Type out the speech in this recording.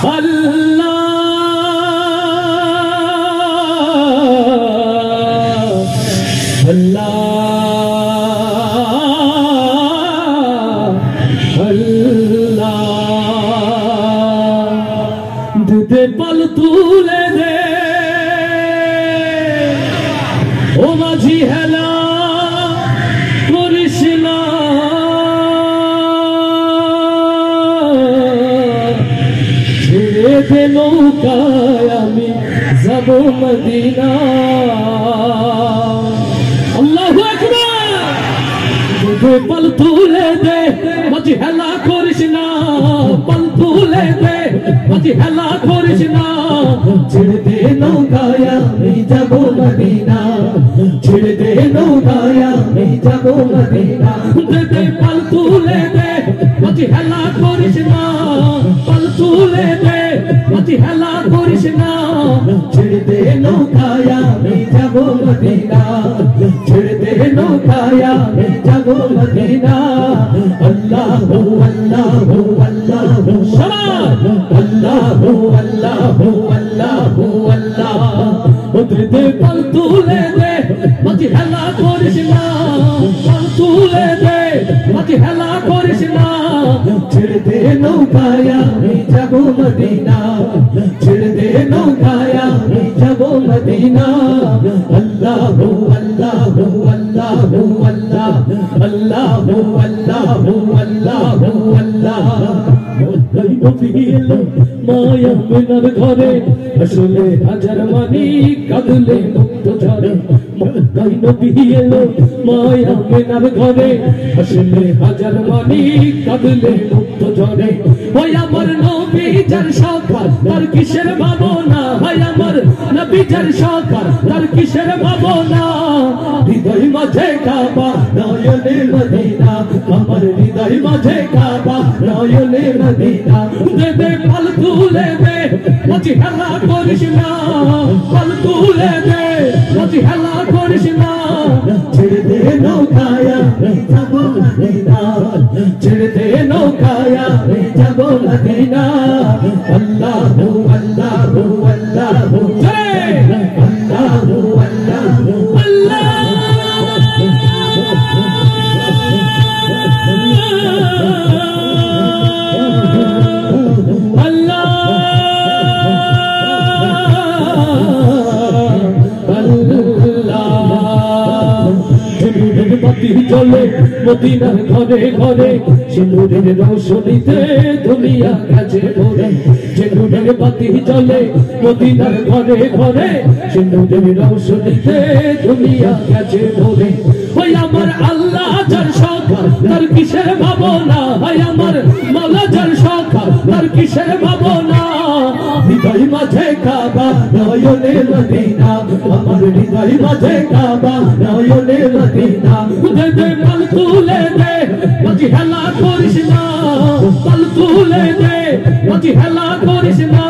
दे पल तूले दे ओ माझी हेला कृष्णा ছেড়ে দে নৌকায় আমি যাব মদিনা আল্লাহু আকবার दे पल तूले दे माझी हेला कृष्णा पल तूले दे माझी हेला कृष्णा ছেড়ে দে নৌকায় আমি যাব মদিনা ছেড়ে দে নৌকায় আমি যাব মদিনা দে পল তুলে দে माझी हेला कृष्णा पल তুলে দে माझी हेला कृष्णा ছেড়ে দে নৌকায় আমি যাব মদিনা ছেড়ে দে নৌকায় আমি যাব মদিনা আল্লাহু আল্লাহু আল্লাহু শাবাশ আল্লাহু আল্লাহু আল্লাহু আল্লাহ দে পল তুলে দে माझी हेला कृष्णा पल তুলে দে माझी हेला कृष्णा ছেড়ে দে নৌকায় আমি যাব মদিনা ছেড়ে দে নৌকায় আমি যাব মদিনা আল্লাহু আল্লাহু আল্লাহু আল্লাহ আল্লাহু আল্লাহু আল্লাহু আল্লাহ মায়া মিনার ঘরে আসলে হাজার মানি কাঁদলে মুক্ত ঝরে মক্কাই নবী এলো মায়া মিনার ঘরে আসলে হাজার মানি কাঁদলে মুক্ত ঝরে ওই আমার নবী যার সকার তার কিসের ভাবনা হয় আমার নবী যার সকার তার কিসের ভাবনা হৃদয় মাঝে কাবা নয়নে মদিনা আমার হৃদয় মাঝে কাবা নয়নে মদিনা দে দে পল তুলে দে माझी हेला कृष्णा पल तुले दे माझी हेला कृष्णा ছেড়ে দে নৌকায় আমি যাব মদিনা ছেড়ে দে নৌকায় আমি যাব মদিনা আল্লাহু আল্লাহু আল্লাহু আল্লাহু আল্লাহু আল্লাহ চলে মদিনার ঘরে ঘরে সিঁদুরের রৌশনীতে দুনিয়া কাছে ভরে সিঁদুরের বাতি জ্বলে মদিনার ঘরে ঘরে সিঁদুরের রৌশনীতে দুনিয়া কাছে ভরে ওই আমার আল্লাহ যার সখার তার কিসের ভাবনা হয় আমার মাওলা যার সখার তার কিসের ভাবনা হৃদয় মাঝে কাবা নয়নে মদিনা আমার হৃদয় মাঝে কাবা নয়নে মদিনা দে দে পল তুলে দে माझी हेला कृष्णा पल तुले दे माझी हेला कृष्णा